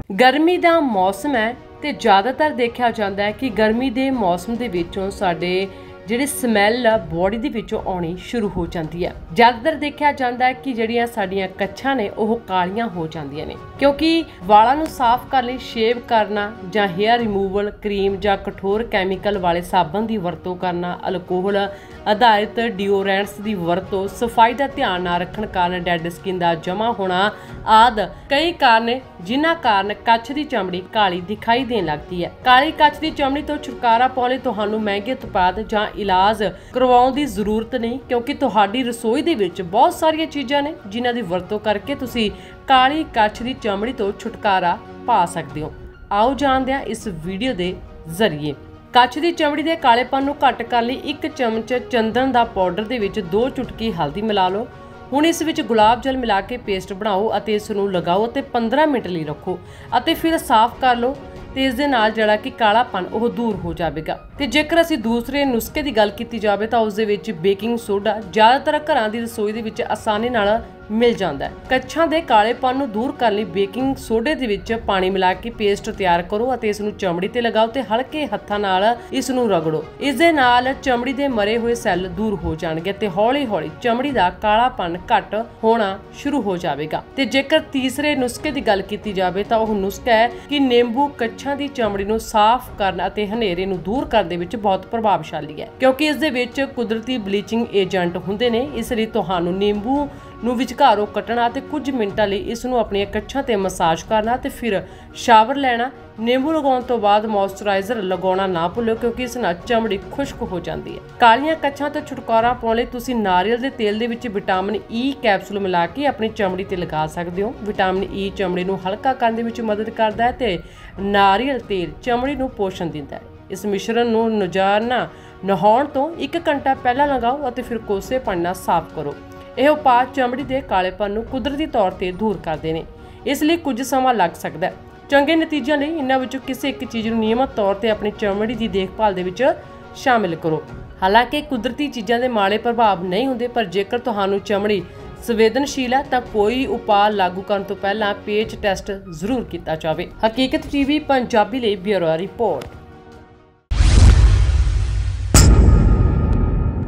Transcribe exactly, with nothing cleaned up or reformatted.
गर्मी का मौसम है तो ज़्यादातर देखा जाता है कि गर्मी के मौसम के विचों साडे ਜਿਹੜੀ ਸਮੈਲ ਆ ਬੋਡੀ ਦੇ ਵਿੱਚੋਂ ਆਉਣੀ ਸ਼ੁਰੂ ਹੋ ਜਾਂਦੀ ਹੈ। ਜ਼ਿਆਦਾਤਰ ਦੇਖਿਆ ਜਾਂਦਾ ਹੈ ਕਿ ਜਿਹੜੀਆਂ ਸਾਡੀਆਂ ਕੱਛਾਂ ਨੇ ਉਹ ਕਾਲੀਆਂ ਹੋ ਜਾਂਦੀਆਂ ਨੇ, ਕਿਉਂਕਿ ਵਾਲਾਂ ਨੂੰ ਸਾਫ਼ ਕਰਨ ਲਈ ਸ਼ੇਵ ਕਰਨਾ ਜਾਂ ਹੇਅਰ ਰਿਮੂਵਲ ਕਰੀਮ ਜਾਂ ਕਠੋਰ ਕੈਮੀਕਲ ਵਾਲੇ ਸਾਬਣ ਦੀ ਵਰਤੋਂ ਕਰਨਾ, ਅਲਕੋਹਲ ਆਧਾਰਿਤ ਡਿਓਡਰੈਂਟਸ ਦੀ ਵਰਤੋਂ, ਸਫਾਈ ਦਾ ਧਿਆਨ ਨਾ ਰੱਖਣ ਕਾਰਨ ਡੈਡ ਸਕਿਨ ਦਾ ਜਮਾ ਹੋਣਾ ਆਦਿ ਕਈ ਕਾਰਨ ਜਿਨ੍ਹਾਂ ਕਾਰਨ ਕੱਛ ਦੀ ਚਮੜੀ ਕਾਲੀ ਦਿਖਾਈ ਦੇਣ ਲੱਗਦੀ ਹੈ। ਕਾਲੀ ਕੱਛ ਦੀ ਚਮੜੀ ਤੋਂ ਛੁਟਕਾਰਾ ਪਾਉਣ ਲਈ ਤੁਹਾਨੂੰ ਮਹਿੰਗੇ ਉਤਪਾਦ ਜਾਂ इलाज करवाउण दी जरूरत नहीं, क्योंकि तुहाडी रसोई दे विच बहुत सारिया चीज़ां ने जिन्हां दी वरतों करके तुसी काली कच्छ दी चमड़ी तो छुटकारा पा सकदे हो। आओ जानदे हां इस वीडियो दे जरिए। कच्छ दी चमड़ी दे कालेपन नूं घट करन लई एक चमच चंदन दा पाउडर दे विच दो चुटकी हल्दी मिला लो। हुण इस विच गुलाब जल मिला के पेस्ट बनाओ अते इस नूं लगाओ ते पंद्रह मिनट लई रखो अते फिर साफ कर लो ਤੇ ਇਸ ਦੇ ਨਾਲ ਜਿਹੜਾ ਕਿ ਕਾਲਾਪਨ ਉਹ ਦੂਰ ਹੋ ਜਾਵੇਗਾ। ਤੇ ਜੇਕਰ ਅਸੀਂ ਦੂਸਰੇ ਨੁਸਖੇ ਦੀ ਗੱਲ ਕੀਤੀ ਜਾਵੇ ਤਾਂ ਉਸ ਦੇ ਵਿੱਚ ਬੇਕਿੰਗ ਸੋਡਾ ਜ਼ਿਆਦਾਤਰ ਘਰਾਂ ਦੀ ਰਸੋਈ ਦੇ ਵਿੱਚ ਆਸਾਨੀ ਨਾਲ ਮਿਲ ਜਾਂਦਾ ਹੈ। ਕੱਛਾਂ ਦੇ ਕਾਲੇਪਨ ਨੂੰ ਦੂਰ ਕਰਨ ਲਈ ਬੇਕਿੰਗ ਸੋਡੇ ਦੇ ਵਿੱਚ ਪਾਣੀ ਮਿਲਾ ਕੇ ਪੇਸਟ ਤਿਆਰ ਕਰੋ ਅਤੇ ਇਸ ਨੂੰ ਚਮੜੀ ਤੇ ਲਗਾਓ ਤੇ ਹਲਕੇ ਹੱਥਾਂ ਨਾਲ ਇਸ ਨੂੰ ਰਗੜੋ। ਇਸ ਦੇ ਨਾਲ ਚਮੜੀ ਦੇ ਮਰੇ ਹੋਏ ਸੈੱਲ ਦੂਰ ਹੋ ਜਾਣਗੇ ਤੇ ਹੌਲੀ-ਹੌਲੀ ਚਮੜੀ ਦਾ ਕਾਲਾਪਨ ਘਟ ਹੋਣਾ ਸ਼ੁਰੂ ਹੋ ਜਾਵੇਗਾ। ਤੇ ਜੇਕਰ ਤੀਸਰੇ ਨੁਸਖੇ ਦੀ ਗੱਲ ਕੀਤੀ ਜਾਵੇ ਤਾਂ ਉਹ ਨੁਸਖਾ ਹੈ ਕਿ ਨਿੰਬੂ ਕੱਛਾਂ ਦੀ ਚਮੜੀ ਨੂੰ ਸਾਫ਼ ਕਰਨ ਅਤੇ ਹਨੇਰੇ ਨੂੰ ਦੂਰ ਕਰਨ ਦੇ ਵਿੱਚ ਬਹੁਤ ਪ੍ਰਭਾਵਸ਼ਾਲੀ ਹੈ, ਕਿਉਂਕਿ ਇਸ ਦੇ ਵਿੱਚ ਕੁਦਰਤੀ ਬਲੀਚਿੰਗ ਏਜੰਟ ਹੁੰਦੇ ਨੇ। ਇਸ ਲਈ ਤੁਹਾਨੂੰ ਨਿੰਬੂ ਨੂੰ ਵਿਚਕਾਰੋਂ ਕੱਟਣਾ ਤੇ ਕੁਝ ਮਿੰਟਾਂ ਲਈ ਇਸ ਨੂੰ ਆਪਣੀਆਂ ਕੱਛਾਂ ਤੇ ਮਸਾਜ ਕਰਨਾ ਤੇ ਫਿਰ ਸ਼ਾਵਰ ਲੈਣਾ। ਨਿੰਬੂ ਲਗਾਉਣ ਤੋਂ ਬਾਅਦ ਮੌਇਸਚਰਾਈਜ਼ਰ ਲਗਾਉਣਾ ਨਾ ਭੁੱਲੋ, ਕਿਉਂਕਿ ਇਸ ਨਾਲ ਚਮੜੀ ਖੁਸ਼ਕ ਹੋ ਜਾਂਦੀ ਹੈ। ਕਾਲੀਆਂ ਕੱਛਾਂ ਤੋਂ ਛੁਟਕਾਰਾ ਪਾਉਣ ਲਈ ਤੁਸੀਂ ਨਾਰੀਅਲ ਦੇ ਤੇਲ ਦੇ ਵਿੱਚ ਵਿਟਾਮਿਨ ਈ ਕੈਪਸੂਲ ਮਿਲਾ ਕੇ ਆਪਣੀ ਚਮੜੀ ਤੇ ਲਗਾ ਸਕਦੇ ਹੋ। ਵਿਟਾਮਿਨ ਈ ਚਮੜੀ ਨੂੰ ਹਲਕਾ ਕਰਨ ਦੇ ਵਿੱਚ ਮਦਦ ਕਰਦਾ ਹੈ ਤੇ ਨਾਰੀਅਲ ਤੇਲ ਚਮੜੀ ਨੂੰ ਪੋਸ਼ਣ ਦਿੰਦਾ ਹੈ। ਇਸ ਮਿਸ਼ਰਣ ਨੂੰ ਨਜ਼ਾਨਾ ਨਹਾਉਣ ਤੋਂ ਇੱਕ ਘੰਟਾ ਪਹਿਲਾਂ ਲਗਾਓ ਅਤੇ ਫਿਰ ਕੋਸੇ ਪਾਣੀ ਨਾਲ ਸਾਫ਼ ਕਰੋ। ਇਹ ਉਪਾਅ ਚਮੜੀ ਦੇ ਕਾਲੇਪਨ ਨੂੰ ਕੁਦਰਤੀ ਤੌਰ ਤੇ ਦੂਰ ਕਰਦੇ ਨੇ, ਇਸ ਲਈ ਕੁਝ ਸਮਾਂ ਲੱਗ ਸਕਦਾ ਹੈ। ਚੰਗੇ ਨਤੀਜਿਆਂ ਲਈ ਇਹਨਾਂ ਵਿੱਚੋਂ ਕਿਸੇ ਇੱਕ ਚੀਜ਼ ਨੂੰ ਨਿਯਮਤ ਤੌਰ ਤੇ ਆਪਣੀ ਚਮੜੀ ਦੀ ਦੇਖਭਾਲ ਦੇ ਵਿੱਚ ਸ਼ਾਮਿਲ ਕਰੋ। ਹਾਲਾਂਕਿ ਕੁਦਰਤੀ ਚੀਜ਼ਾਂ ਦੇ ਮਾੜੇ ਪ੍ਰਭਾਵ ਨਹੀਂ ਹੁੰਦੇ, ਪਰ ਜੇਕਰ ਤੁਹਾਨੂੰ ਚਮੜੀ ਸੰਵੇਦਨਸ਼ੀਲ ਹੈ ਤਾਂ ਕੋਈ ਉਪਾਅ ਲਾਗੂ ਕਰਨ ਤੋਂ ਪਹਿਲਾਂ ਪੇਚ ਟੈਸਟ ਜ਼ਰੂਰ ਕੀਤਾ ਜਾਵੇ। ਹਕੀਕਤ ਟੀਵੀ ਪੰਜਾਬੀ ਲਈ ਬਿਊਰੋ ਰਿਪੋਰਟ।